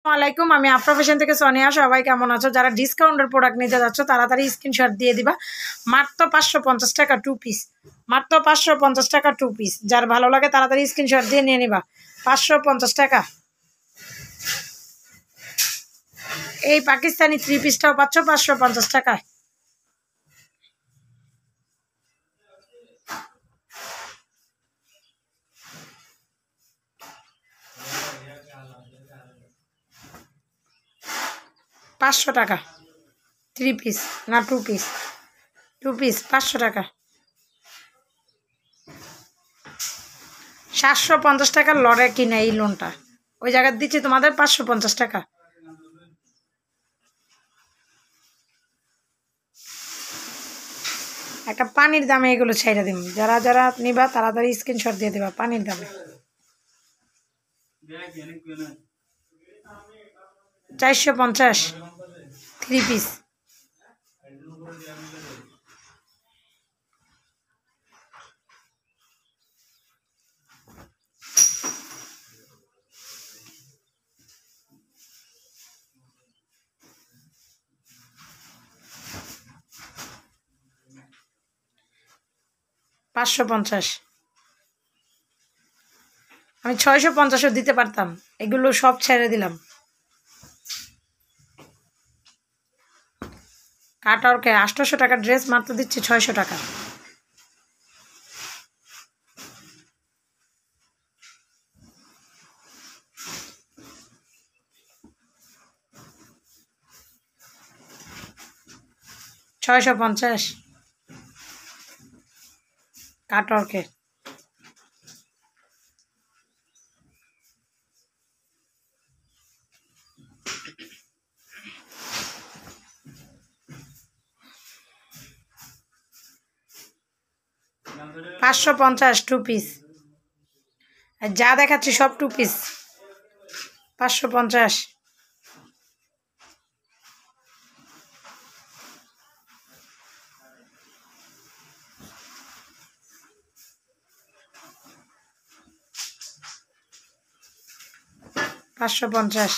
আসসালামাইকুম, আমি আফরা ফ্যাশন থেকে সোনিয়া। সবাই কেমন আছো? যারা ডিসকাউন্টের প্রোডাক্ট নিতে যাচ্ছ তাড়াতাড়ি স্ক্রিনশট দিয়ে দিবা। মাত্র 550 টাকা 2 পিস, মাত্র 550 টাকা 2 পিস। যার ভালো লাগে তাড়াতাড়ি স্ক্রিনশট দিয়ে নিয়ে নিবা। 550 টাকা। এই পাকিস্তানি 3 পিসটাও পাচ্ছ 550 টাকায়। টাকা 3 পিস না 2 পিস, 2 পিস 500 টাকা। 750 টাকার লড়ে কিনা এই লোনটা, ওই জায়গায় দিচ্ছি তোমাদের 550 টাকা। একটা পানির দামে এগুলো ছেড়ে দিন। যারা যারা নিবা তাড়াতাড়ি স্ক্রিনশট দিয়ে দিবা। পানির দামে 450 3 পিস। $550। আমি 650ও দিতে পারতাম, এগুলো সব ছেড়ে দিলাম। কাটওয়ার্কে 800 টাকার ড্রেস মাত্র দিচ্ছি 600 টাকা। $650 কাটওয়ার্কে। $550 2 পিস। যা দেখাচ্ছি সব 2 পিস। 550। $550।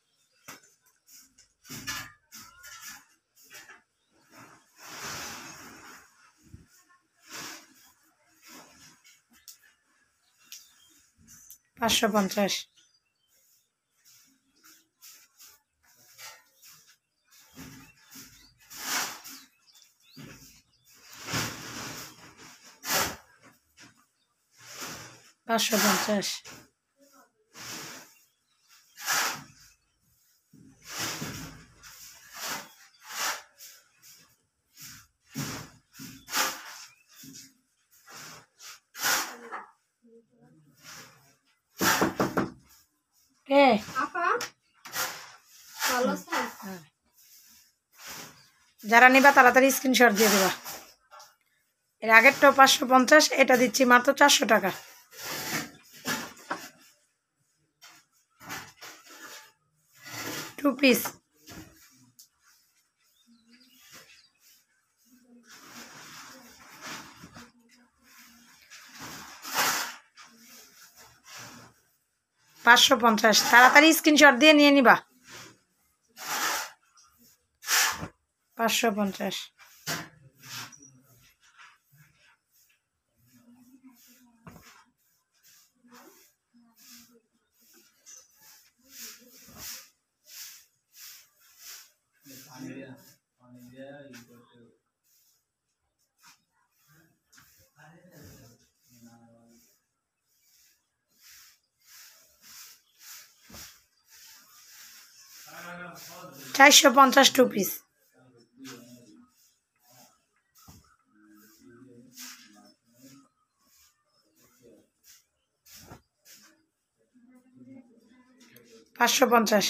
$550। $550। যারা নিবা তাড়াতাড়ি স্ক্রিনশট দিয়ে দেবা। এর আগেরটাও 550, এটা দিচ্ছি মাত্র 400 টাকা। Two piece. $550। তাড়াতাড়ি স্ক্রিনশট দিয়ে নিয়ে নিবা। 550। $450 2 পিস। $550।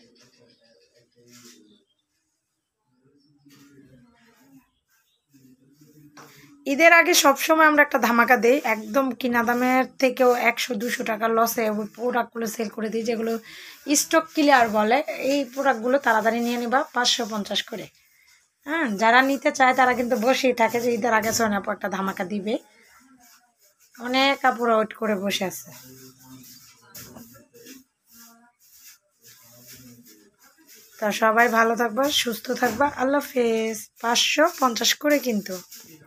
ঈদের আগে সবসময় আমরা একটা ধামাকা দিই, একদম কিনা দামের থেকেও 100-200 টাকা লসে প্রোডাক্টগুলো সেল করে দিই, যেগুলো স্টক ক্লিয়ার বলে। এই প্রোডাক্টগুলো তাড়াতাড়ি নিয়ে নিবা 550 করে। হ্যাঁ, যারা নিতে চায় তারা কিন্তু বসেই থাকে যে ঈদের আগে সোনাপু একটা ধামাকা দিবে। অনেক কাপড় ওয়েট করে বসে আছে। তা সবাই ভালো থাকবা, সুস্থ থাকবা। আল্লাহ হাফেজ। 550 করে কিন্তু।